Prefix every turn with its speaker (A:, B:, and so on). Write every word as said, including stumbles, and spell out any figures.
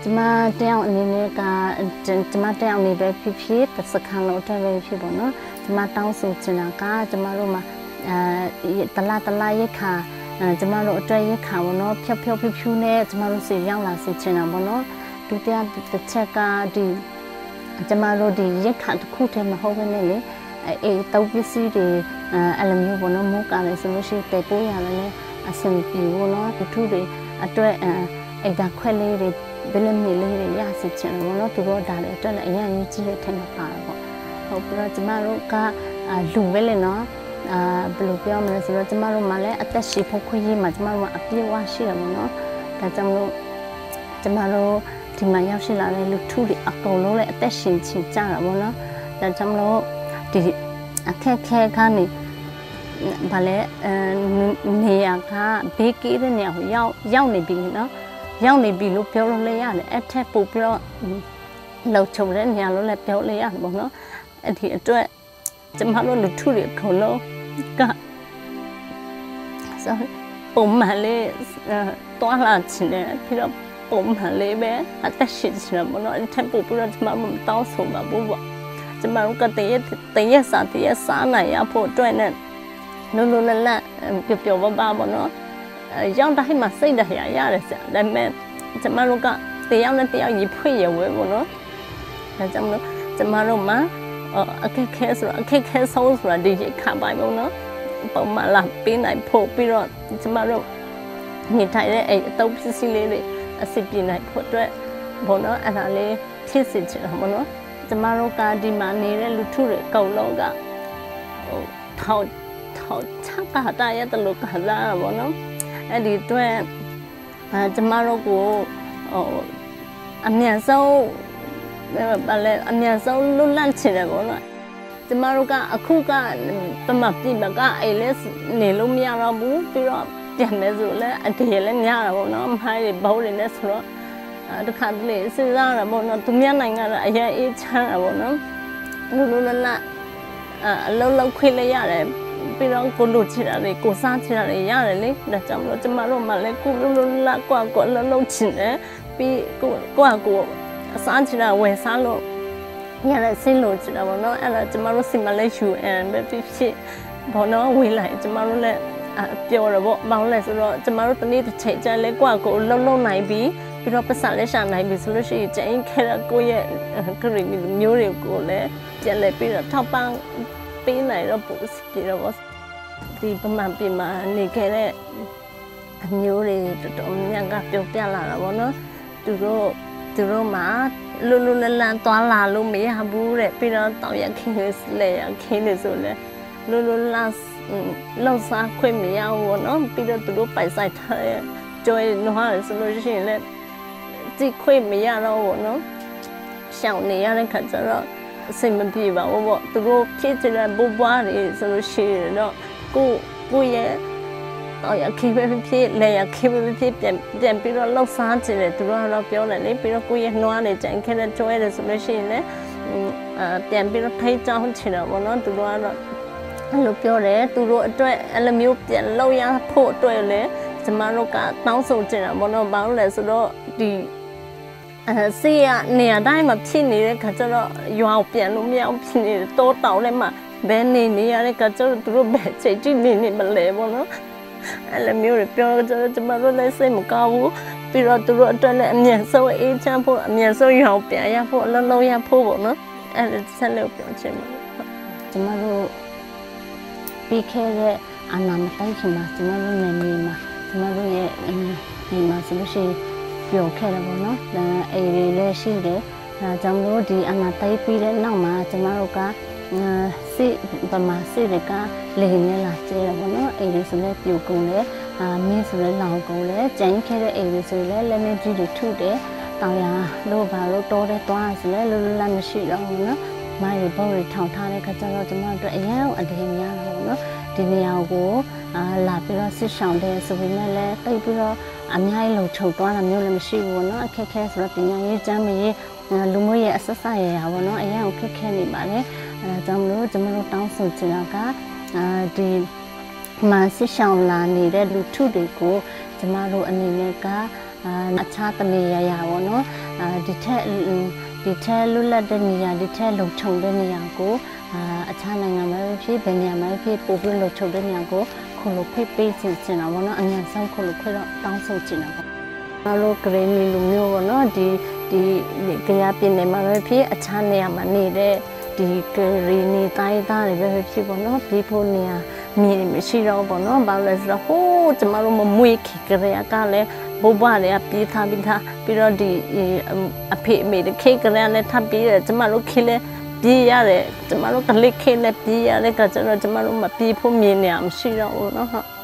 A: ကျမတယောက်အနေနဲ့ကကျမတယောက်အနေပဲဖြစ်ဖြစ်စခန်းလုံးအတွက်ပဲဖြစ်ပေါ့နော်ကျမတောင်းဆိုချင်တာကကျမတို့မှာအဲတလားတလားရက်ခါကျမတို့အတွက်ရက်ခါပေါ့နော်ဖြောက်ဖြောက်ဖြူဖြူနဲ့ကျမတို့စီရောက်လာစေချင်တာပေါ့နော်ဒုတိယတစ်ချက်ကဒီကျမတို့ဒီရက်ခါတစ်ခုတည်းမဟုတ်ဘဲနဲ့လေအေးတောက်ပစ္စည်းတွေအဲလိုမျိုးပေါ့နော်မိုးကလည်းဆိုလို့ရှိရင်တည်ပိုးရတယ်လေအဆင်ပြေပေါ့နော်တထုတွေအတွက်အဲဒါခွက်လေးတွေဘယ်လိုမျိုးလေးတွေရစီချင်တယ်ပေါ့နော်သူတို့ဒါလည်းအတွက်လည်းအရင်ကြီးကြီးတဲ့ထင်မှာပါပေါ့ဟုတ်ပြီးတော့ကျမတို့ကလူပဲလေနော်အာဘယ်လိုပြောမလဲဆိုတော့ကျမတို့မှလည်းအသက်ရှင်ဖို့ခွင့်ရမှာကျမတို့ကအပြည့်အဝရှိတယ်ပေါ့နော်ဒါကြောင့်မို့ကျမတို့ဒီမှာရောက်ရှိလာတဲ့လူထုတွေအကုန်လုံးလည်းအသက်ရှင်ချင်ကြတာပေါ့နော်ဒါကြောင့်မို့ဒီအခက်ခဲကနေဘာလဲအဲနေရာကဘေးကီးတဲ့နေရာကိုရောက်ရောက်နေပြီနော်ရောက်နေပြီလို့ပြောလို့လည်းရတယ်အထက်ပို့ပြီးတော့လောက်ချုံတဲ့နေရာလို့လည်းပြောလို့ရတယ်ပေါ့နော်အဲ့ဒီအတွက်ကျမတို့လူထုတွေအကုန်လုံးကဆိုပုံမှန်လေးတွားလာချင်တယ်ပြီးတော့ပုံမှန်လေးပဲအသက်ရှင်ချင်တယ်ပေါ့နော်အထက်ပို့ပြီးတော့ကျမမတောင်းဆိုပါဘူးပေါ့ကျမတို့ကတည်းကတည်းကစားတည်းကစားနိုင်ရဖို့အတွက်နဲ့လွတ်လွတ်လပ်လပ်ပျော်ပျော်ပါပါပေါ့နော်ရောက်တိုင်းမှာစိတ်တရရတယ်ဆရာဒါပေမဲ့ကျမတို့ကတယောက်နဲ့တယောက်ညီဖွင့်ရဝဲပေါ့နော်ဒါကြောင့်မလို့ကျမတို့မှာအခက်ခဲဆိုတော့အခက်ခဲဆုံးဆိုတာဒီခါပိုင်းပေါ့နော်ပုံမှန်လာပေးနိုင်ဖို့ပြီးတော့ကျမတို့နေထိုင်တဲ့အဲ့အတုပ်ပစ္စည်းလေးတွေအစစ်ပြနိုင်ဖို့အတွက်ပေါ့နော်အဲ့ဒါလေးဖြစ်စေချင်တာပေါ့နော်ကျမတို့ကဒီမှာနေတဲ့လူထုတွေအကုန်လုံးကဟိုထောက်ထောက်ချတာတာရတဲ့လူကလာပေါ့နော်အဲ့ဒီအတွက်အဲကျမတို့ကိုဟိုအမြန်ဆုံးဘာလဲအမြန်ဆုံးလွတ်လပ်ချင်တယ်ပေါ့နော်ကျမတို့ကအခုကပမပြိမကအဲ့လဲနေလို့မရတော့ဘူးပြီးတော့ပြန်မယ်ဆိုလဲအတည်းလည်းများတာပေါ့နော်မိုင်းတွေဘောတွေနဲ့ဆိုတော့တခါတလေစဉ်းစားရပေါ့နော်သူများနိုင်ငံကအရင်အေးချမ်းတာပေါ့နော်လူလူလလအလုံးလုံးခွေးလည်းရတယ်ပြီးတော့ကိုလူချင်တာတွေကိုစားချင်တာတွေရတယ်လေဒါကြောင့်မလို့ကျမတို့မှလည်းကိုလူလူလကွာကွာလုံးလုံးချင်တယ်ပြီးကိုကွာကိုအစားချင်တာဝယ်စားလို့ရတဲ့စင်းလို့ချင်တာပေါ့နော်အဲ့ဒါကျမတို့စီမလဲ ယူ အန် ပဲဖြစ်ဖြစ်ဘောနော်ဝေးလိုက်ကျမတို့လည်းပြောရပေါ့မောင်းလဲဆိုတော့ကျမတို့တနေ့တစ်ချိန်ကျလဲကွာကိုလုံးလုံးနိုင်ပြီးပြီးတော့ပတ်စံလက်ရှာနိုင်ပြီဆိုလို့ရှိရင်ကျင်းခဲတဲ့ကိုရဲ့ဂရိမျိုးတွေကိုလည်းပြန်လဲပြီးတော့ထောက်ပံ့ပေးနိုင်တော့ပို့ပြီးတော့ဒီပမာပြမှာနေခဲ့တဲ့အမျိုးတွေတော်တော်များများကပြောပြလာတာပေါ့နော်သူတို့သူတို့မှာလူလူလလန်သွားလာလို့မရဘူးတဲ့ပြီးတော့တောင်ရခင်းလေးလေရခင်းလေးဆိုလဲလူလူလန်လောက်စားခွင့်မရဘူးနော်ပြီးတော့သူတို့ပိုက်ဆိုင်ထားတဲ့ကြွေးနွားဆိုလို့ရှိရင်လည်းကြည့်ခွင့်မရတော့ဘူးနော်ရှောင်နေရတဲ့ခါကျတော့အစိမ်မပြေပါဘူးပေါ့သူတို့ဖြစ်တဲ့ဘပွားတွေဆိုလို့ရှိရင်တော့ကိုကိုရဲ့တော့ရခေပဲဖြစ်လေရခေပဲဖြစ်ပြန်ပြန်ပြီးတော့လှောက်စားကြတယ်သူတို့ကတော့ပြောတယ်လေပြီးတော့ကိုရဲ့နှွားနေကြင်ခဲတဲ့ကျွဲတယ်ဆိုလို့ရှိရင်လည်းအဲပြန်ပြီးတော့ထိတ်ကြောင်းချင်တယ်ပေါ့နော်သူတို့ကတော့အဲ့လိုပြောတယ်သူတို့အတွက်အဲ့လိုမျိုးပြန်လောက်ရဖို့အတွက်လည်းကျမတို့ကတောင်းဆိုချင်တာပေါ့နော်ဘာလို့လဲဆိုတော့ဒီအဲဆေးရနေရာတိုင်းမှာဖြစ်နေတဲ့ခါကျတော့ရွာပြန်လို့မရအောင်ဖြစ်နေတော့တောင်းလည်းမှဘယ်နေနေရတဲ့ခါကျတော့သူတို့ဘယ်ချိန်ကြည့်နေနေမလဲပေါ့နော်အဲ့လိုမျိုးပြောကြတော့ကျမတို့လည်းစိတ်မကောင်းဘူးပြီးတော့သူတို့အတွက်လည်းအမြန်ဆုံးအေးချမ်းဖို့အမြန်ဆုံးရွာပြန်ရဖို့အလုံးလုံးရဖို့ပေါ့နော်အဲ့ဒါဆက်လို့ပြောချင်ပါတယ်ကျမတို့ပြီးခဲ့တဲ့အာနာမတိုင်းခင်မှာကျမတို့နေနေမှာကျမတို့ရဲ့ဒီမှာဆိုလို့ရှိရင်ပြောခဲ့တယ်ပေါ့နော်အေးလေးလည်းရှိတယ်ဒါကြောင့်လို့ဒီအာနာတိုင်းပြီးတဲ့နောက်မှာကျမတို့ကစစ်ဗမာစစ်တွေကလေနဲ့လာကျဲတယ်ပေါ့နော်အေးလေးဆိုလည်းပြိုကုန်တယ်အာမင်းဆိုလည်းလောင်ကုန်တယ်ကျန်းခဲ့တဲ့အေးလေးဆိုလည်းလက်နေကြီးတွေထုတယ်တောင်ရလို့ဘာလို့တောတဲ့တွားဆိုလည်းလွတ်လွတ်လပ်မရှိတော့ဘူးနော်မိုင်းဘောတွေထောင်ထားတဲ့ခါကျတော့ကျမတို့အရင်အတင်းများတာပေါ့နော်ဒီနေရာကိုအာလာပြီးတော့စစ်ဆောင်တယ်ဆိုပေမဲ့လည်းတိတ်ပြီးတော့အများကြီးလုံခြုံသွားတာမျိုးလည်းမရှိဘူးပေါ့နော်အခက်ခဲဆိုတော့ပညာရေးကျမ်းမရေးလူမျိုးရေးအဆက်ဆက်ရရပေါ့နော်အရင်အခက်ခဲနေပါလေအဲဒါကြောင့်မလို့ကျမတို့တောင်းဆိုချင်တာကအာဒီမှာစစ်ဆောင်လာနေတဲ့လူထုတွေကိုကျမတို့အနေနဲ့ကအခြားတနေရာရာပေါ့နော်ဒီထက်ဒီထက်လွတ်လပ်တဲ့နေရာဒီထက်လုံခြုံတဲ့နေရာကိုအခြားနိုင်ငံမှာဖြစ်ဘယ်နေရာမှာဖြစ်ပို့ပြီးလုံခြုံတဲ့နေရာကိုခုလိုဖိတ်ပေးချင်ချင်တာပေါ့နော်အမြန်ဆုံးခုလိုခွင့်တော့တောင်းဆိုချင်တာပေါ့ကျမတို့ဂရင်းလီလူမျိုးပေါ့နော်ဒီဒီကြရပြည်နယ်မှာပဲဖြစ်အခြားနေရာမှာနေတဲ့ဒီဂရီနီတိုင်းသားတွေပဲဖြစ်ပေါ့နော်ဒီဖို့နေရာမြေမရှိတော့ပေါ့နော်ဘာလို့လဲဆိုတော့ဟိုးကျမတို့မမွေးခင်ကြရကလည်းဘိုးဘွားတွေကပြေးထားပြီးသားပြီးတော့ဒီအဖေအမေတွေခေကြရလည်းထပ်ပြေးတယ်ကျမတို့ခေလည်းပြေးရတယ်ကျမတို့ကလေးခေလည်းပြေးရတဲ့ကကျတော့ကျမတို့မပြေးဖို့မြေနေရာမရှိတော့ဘူးနော်ဟုတ်